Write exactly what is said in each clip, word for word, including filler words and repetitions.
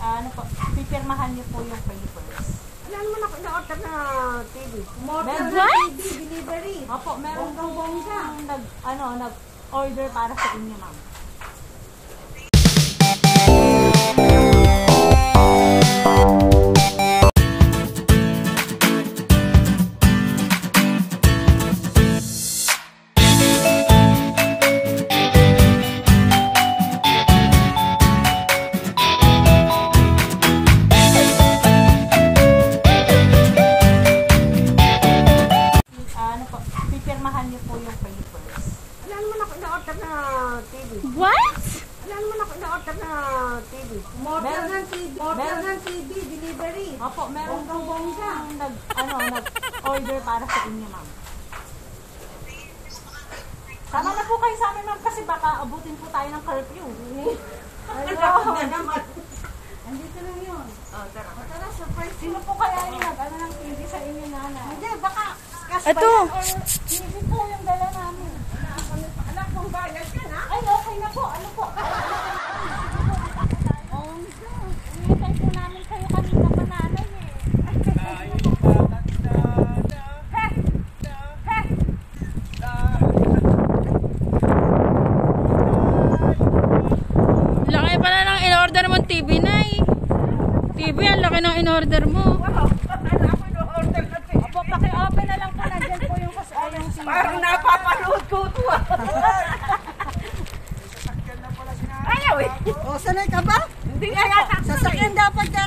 Ah, ano po, pipirmahan niyo po yung papers. Wala naman ako na-order na T V. Umorder Meron na T V delivery. Opo, meron pong Bonggang-bongga. nag, ano, nag-order para sa inyo, ma'am. Pipirmahan niyo po yung papers. Wala naman ako na-order na T V. What? Wala naman ako na-order na T V. Umorder Meron- ng T V. Order meron- ng T V delivery. Opo, meron pong Bonggang-bongga. nag, ano, nag-order para sa inyo, ma'am. Sama na po kayo sa amin, ma'am, kasi baka abutin po tayo ng curfew. Ayaw na naman. Andito lang yun. Oh, tara. O tara, surprise. Sino po kaya yung nag-ano ng T V sa inyo, nanay? Hindi, baka cash Ito! ba yan or T V po yung dala namin. anak mong bayad ka na? Ay, okay na po. Ano po? Oh, hinihintay po namin kayo kanina pa, nanay eh. Laki pala ng in-order mo T V, Nay. T V, ang laki ng in-order mo. Opo, paki-open na lang po. Nandyan po yung kas- ay, yung T V. Parang napapanood ko ito ah. Ayaw eh. O, sanay ka ba? Hindi nga yata. Sasakyan dapat yan.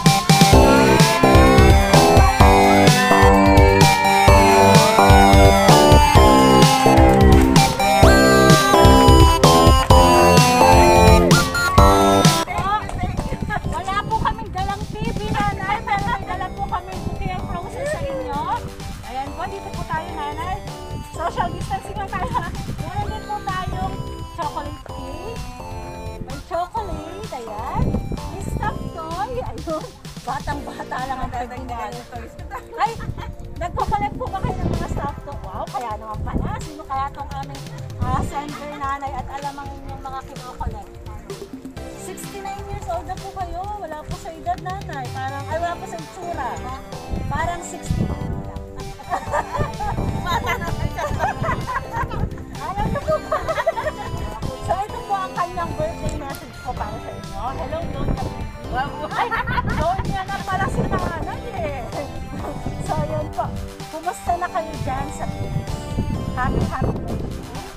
Wala po kaming dalang T V, nanay, pero may dala po kaming bouquet of roses sa inyo. Ayan po, dito po tayo, nanay. Social distancing lang tayo. Meron din po tayong chocolate cake. May chocolate, ayan. May stuffed toy, ayun. Batang-bata lang ang nagdingan. Ay, nagpapalag po ba kayo ng mga stuffed toy? Wow, kaya naman pala. Sino kaya itong aming uh, sender, nanay, at alamang yung mga kinokolect? sixty-nine years old na po kayo. Wala po sa edad, nanay. Parang, ay, wala po sa itsura. Parang sixty-nine lang. Mata na siya. Alam niyo po ba? So, ito po ang kanyang birthday message ko para sa inyo. Hello, Lola. Ay, Lola na pala si nanay eh. So, yun po. Kumusta na kayo dyan sa Pilipinas? Happy, happy birthday.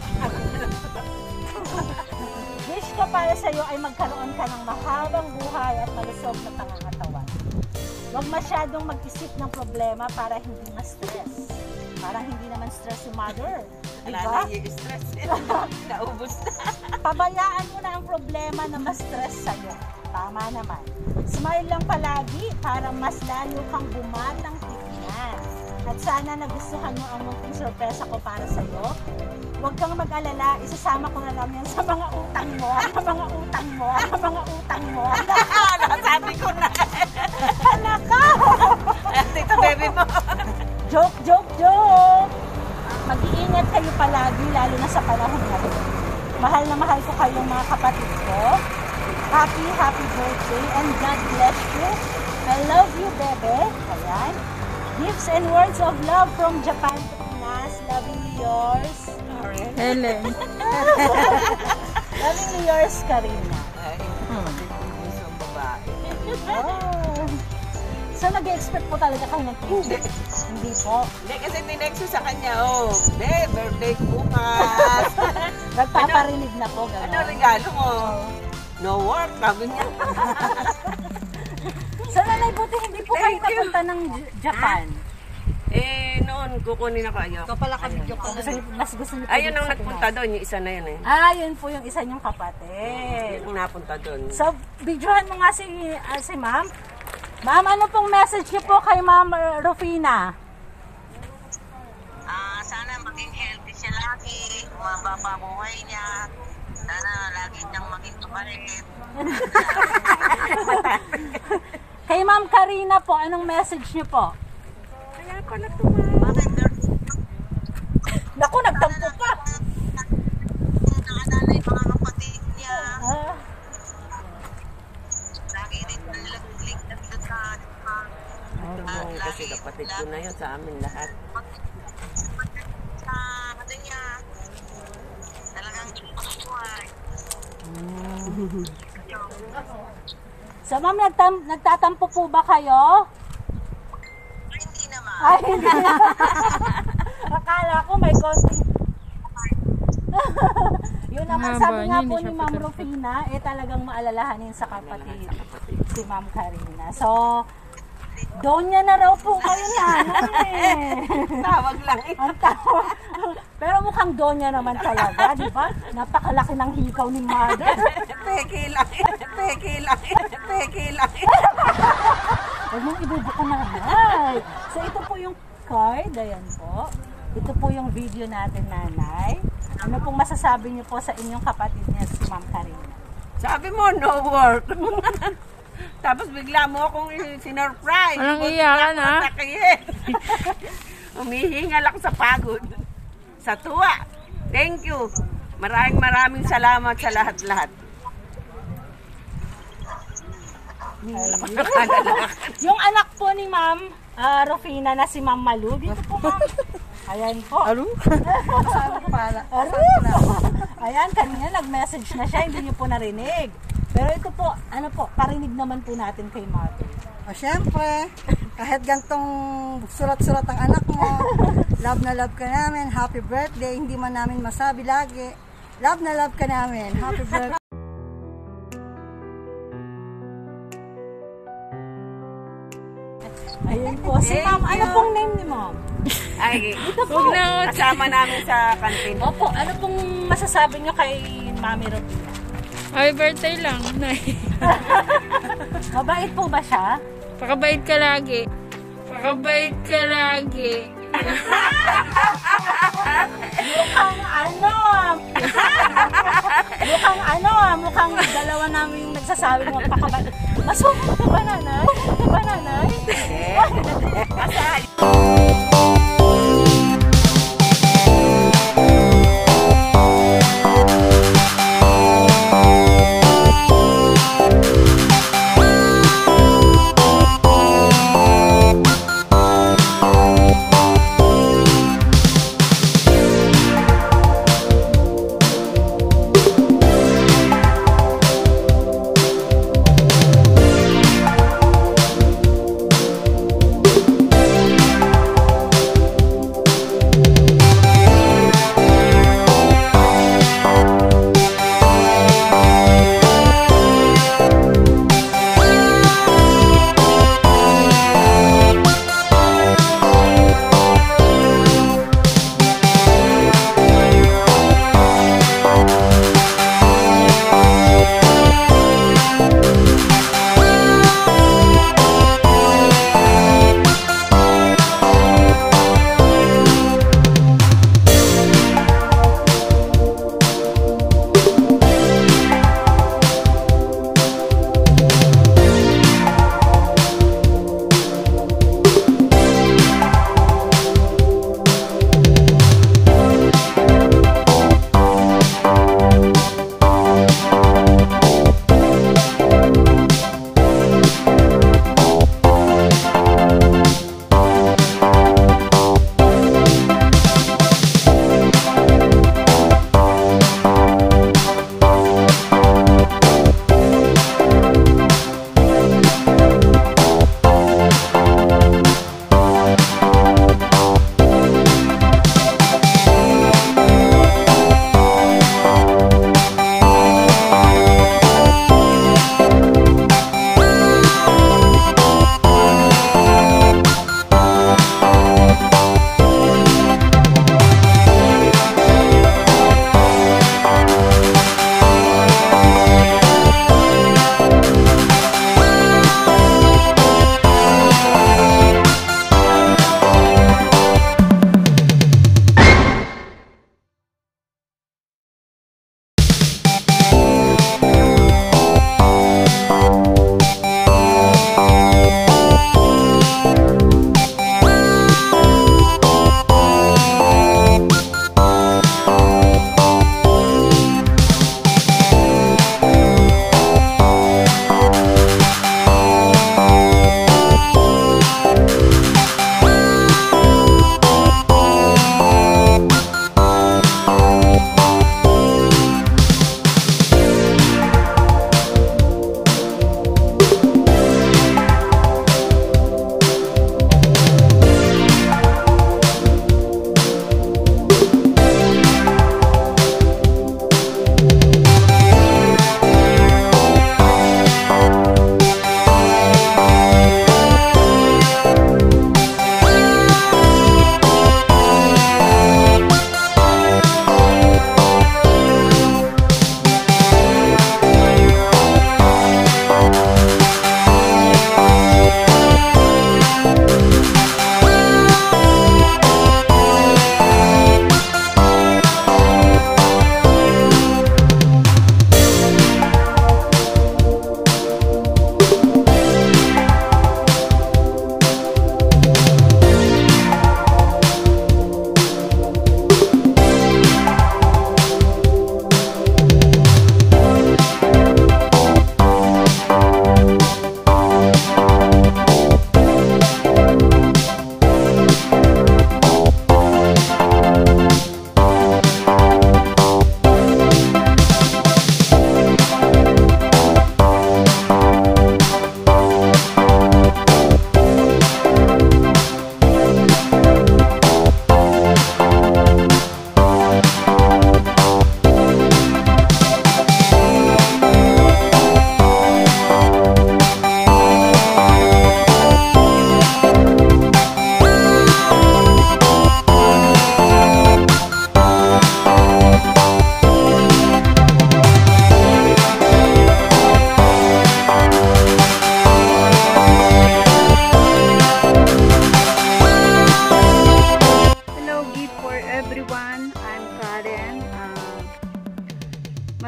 Wish ko para sa iyo ay magkaroon ka ng mahabang buhay at malusog na pangangatawan. Huwag masyadong mag-isip ng problema para hindi ma-stress. Parang hindi naman stress si mother. Diba? Wala na yung stress. Naubos na. Pabayaan mo na ang problema na ma-stress sa'yo. Tama naman. Smile lang palagi para mas lalo kang bumatang titignan. At sana nagustuhan mo ang munting sorpresa ko para sa'yo. Huwag kang mag-alala, isasama ko na lang yan sa mga utang mo, sa mga utang mo, sa mga utang mo. Sabi ko na. Anak ka! Dito baby mo. Joke, joke, joke! Mag-iingat kayo palagi, lalo na sa panahon ngayon. Mahal na mahal ko kayong mga kapatid ko. Happy, happy birthday and God bless you. I love you, bebe. Ayan. Gifts and words of love from Japan to Pinas. Lovingly yours. Helen. Lovingly yours, Karina. Ay, isang babae. Oh. So, nag-expect po talaga kayo ng T V? Hindi po. Hindi kasi tinext ko sa kanya, oh, be, birthday ko bukas. Nagpaparinig na po. Gano'n. Ano regalo mo? No work, sabi niya. So, nanay, buti hindi po kayo Thank you. napunta ng J- Japan. Eh, noon, kukunin ako ayaw. Ito pala kami Gusto niyo, mas gusto niyo po Ayun dito ang sa nagpunta Pinas. doon, yung isa na yun eh. Ah, yun po yung isa niyong kapatid. Yung napunta doon. So, videohan mo nga si, ah, si ma'am. Ma'am, ano pong message niyo po kay Ma'am Rufina? Ah, sana maging healthy siya lagi, mababa buhay niya. Sana lagi niyang maging tumalit. Kay Ma'am Karina po, anong message niyo po? Kaya pala tumawa. Bakit Naku, nagtampo pa! nakadala yung mga kapatid niya. Ah, Lagi rin sa amin lahat. Sa ano niya, talagang buhay. So ma'am, nagtam- nagtatampo po ba kayo? Ay, hindi naman. Ay, hindi. Akala ko may konting... Yun naman, Haba sabi nga niya, po hindi ni siya Ma'am patapos. Rufina, eh talagang maalalahanin sa kapatid, si Ma'am Karina. So, donya na raw po kayo nanay. Tawag lang eh. Ang tawag. Pero mukhang donya naman talaga, di ba? Napakalaki ng hikaw ni Mother. Peke lang eh. Peke lang eh. Peke lang eh. Huwag mong ibubuko na. Ay. So, ito po yung card. Ayan po. Ito po yung video natin, nanay. Ano pong masasabi niyo po sa inyong kapatid niya, si Ma'am Karina? Sabi mo, no work. Tapos bigla mo akong sinurprise. Walang iyakan, ha? Umihingal ako sa pagod. Sa tuwa. Thank you. Maraming maraming salamat sa lahat-lahat. Yung anak po ni Ma'am ah, Rufina na si Ma'am Malu, dito po ma'am. Ayan po. Aro? Pala. Aro. Ayan, kanina nag-message na siya, hindi niyo po narinig. Pero ito po, ano po, parinig naman po natin kay Mother. O syempre, kahit gantong surat-surat ang anak mo, love na love ka namin, happy birthday, hindi man namin masabi lagi, love na love ka namin, happy birthday. Ayun po, si Ma'am, ano pong name ni Ma'am? Ay, Ito po. Huwag na. kasama namin sa kantin. Opo, ano pong masasabi niyo kay Mami Rufina? Happy birthday lang, Nay. Mabait po ba siya? Pakabait ka lagi. Pakabait ka lagi. Mukhang ano, mukhang ano, mukhang dalawa namin nagsasabi ng magpakabait. Masukot ka ba, nanay? Di ba, nanay?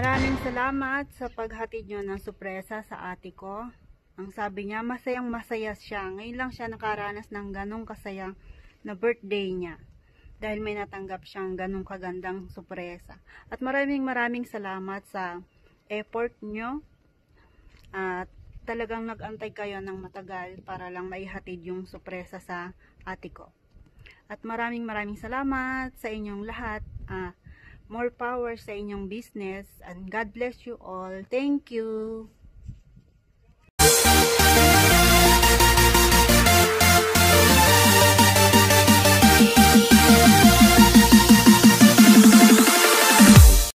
Maraming salamat sa paghatid nyo ng sorpresa sa ate ko. Ang sabi niya, masayang masaya siya. Ngayon lang siya nakaranas ng ganong kasayang na birthday niya. Dahil may natanggap siyang ganong kagandang sorpresa. At maraming maraming salamat sa effort nyo. At talagang nag-antay kayo ng matagal para lang maihatid yung sorpresa sa ate ko. At maraming maraming salamat sa inyong lahat. Ah, more power sa inyong business. And God bless you all. Thank you.